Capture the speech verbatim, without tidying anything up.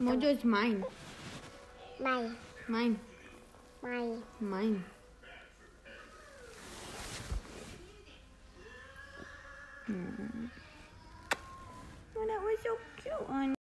Mojo is mine. Mine. Mine. Mine. Mine. Hmm. Oh, that was so cute, Anya.